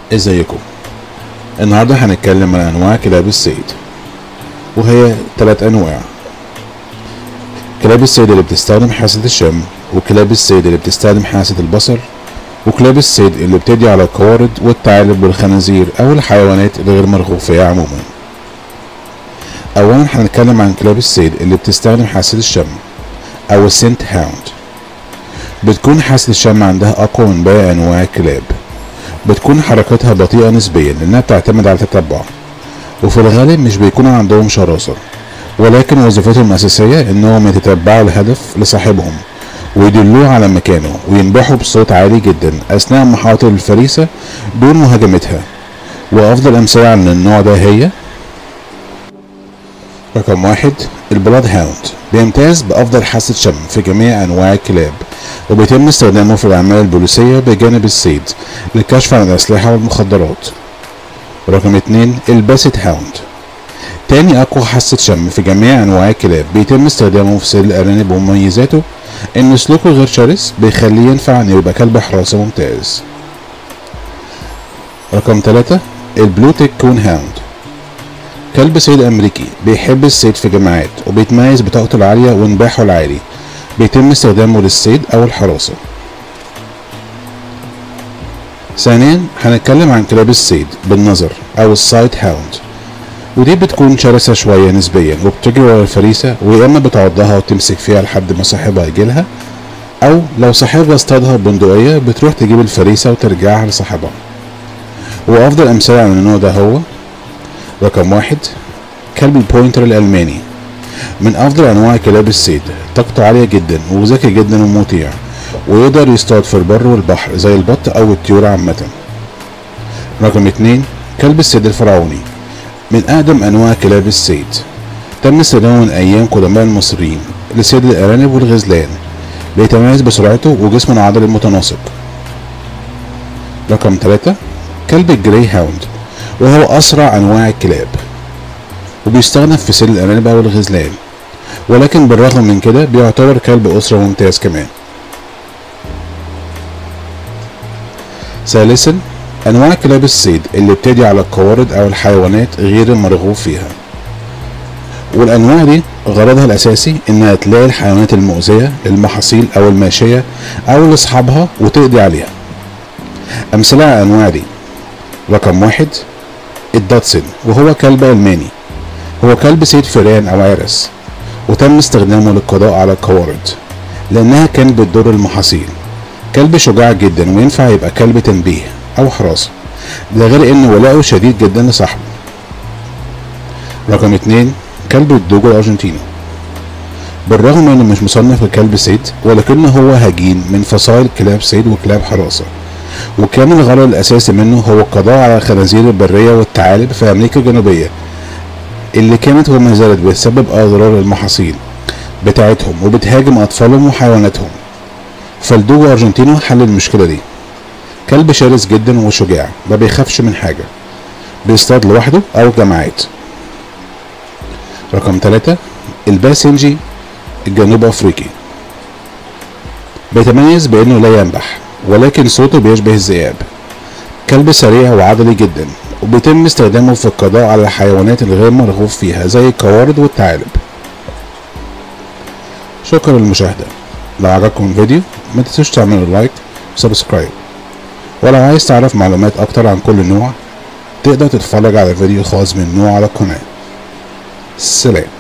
ازيكم؟ النهارده هنتكلم عن انواع كلاب الصيد، وهي 3 انواع: كلاب الصيد اللي بتستخدم حاسة الشم، وكلاب الصيد اللي بتستخدم حاسة البصر، وكلاب الصيد اللي بتدي على القوارض والثعالب والخنازير او الحيوانات الغير مرغوب فيها عموما. اولا هنتكلم عن كلاب الصيد اللي بتستخدم حاسة الشم او السنت هاوند. بتكون حاسة الشم عندها اقوى من باقي انواع الكلاب، بتكون حركتها بطيئة نسبيا لانها بتعتمد على التتبع، وفي الغالب مش بيكون عندهم شراسة، ولكن وظيفتهم الأساسية انهم يتتبعوا الهدف لصاحبهم ويدلوه على مكانه وينبحوا بصوت عالي جدا اثناء محاولة الفريسة دون مهاجمتها. وافضل امثلة عن النوع ده هي: رقم 1 البلاد هاوند، بيمتاز بافضل حاسة شم في جميع انواع الكلاب، وبيتم استخدامه في الاعمال البوليسية بجانب الصيد للكشف عن الاسلحة والمخدرات. رقم 2 الباسيت هاوند، تاني اقوى حاسة شم في جميع انواع الكلاب، بيتم استخدامه في صيد الارانب، ومميزاته ان سلوكه غير شرس بيخليه ينفع ان يبقى كلب حراسة ممتاز. رقم 3 البلو تيك كون هاوند، كلب صيد امريكي بيحب الصيد في جماعات، وبيتميز بطاقته العالية وانباحه العالي، بيتم استخدامه للصيد او الحراسة. ثانيا هنتكلم عن كلاب الصيد بالنظر او السايت هاوند، ودي بتكون شرسة شوية نسبيا، وبتجري ورا الفريسة، ويا اما بتعضها وتمسك فيها لحد ما صاحبها يجيلها، او لو صاحبها اصطادها ببندقية بتروح تجيب الفريسة وترجعها لصاحبها. وافضل امثلة عن النوع ده هو: رقم 1 كلب البوينتر الالماني، من افضل انواع كلاب الصيد، طاقته عالية جدا وذكي جدا ومطيع، ويقدر يصطاد في البر والبحر زي البط او الطيور عامة. رقم 2 كلب الصيد الفرعوني، من اقدم انواع كلاب الصيد، تم استخدامه من ايام قدماء المصريين لصيد الارانب والغزلان، بيتميز بسرعته وجسمه العضلي المتناسق. رقم 3 كلب الجراي هاوند، وهو اسرع انواع الكلاب، وبيستخدم في صيد الارانب او الغزلان، ولكن بالرغم من كده بيعتبر كلب اسرة ممتاز كمان. ثالثا انواع كلاب الصيد اللي بتدي على القوارض او الحيوانات غير المرغوب فيها، والانواع دي غرضها الاساسي انها تلاقي الحيوانات المؤذية للمحاصيل او الماشية او لاصحابها وتقضي عليها. امثلة على الانواع دي: رقم 1 الداتسن، وهو كلب الماني، هو كلب صيد فئران او عرس، وتم استخدامه للقضاء على القوارض لانها كانت بتضر المحاصيل. كلب شجاع جدا وينفع يبقى كلب تنبيه او حراسة، ده غير ان ولاؤه شديد جدا لصاحبه. رقم 2 كلب الدوجو الارجنتيني، بالرغم انه مش مصنف ككلب صيد، ولكنه هو هجين من فصائل كلاب صيد وكلاب حراسة، وكان الغرض الاساسي منه هو القضاء على الخنازير البرية والثعالب في امريكا الجنوبية، اللي كانت وما زالت بتسبب اضرار للمحاصيل بتاعتهم وبتهاجم اطفالهم وحيواناتهم. فالدوجو ارجنتينو حل المشكلة دي. كلب شرس جدا وشجاع، ما بيخافش من حاجة، بيصطاد لوحده او جماعات. رقم 3 الباسنجي الجنوب افريقي، بيتميز بانه لا ينبح، ولكن صوته بيشبه الذئاب. كلب سريع وعضلي جدا، وبيتم استخدامه في القضاء على الحيوانات الغير مرغوب فيها زي القوارض والثعالب. شكرا للمشاهدة. لو عجبكم الفيديو ما تنسوش تعملوا لايك وسبسكرايب، ولو عايز تعرف معلومات اكتر عن كل نوع تقدر تتفرج على فيديو خاص من نوع على القناة. سلام.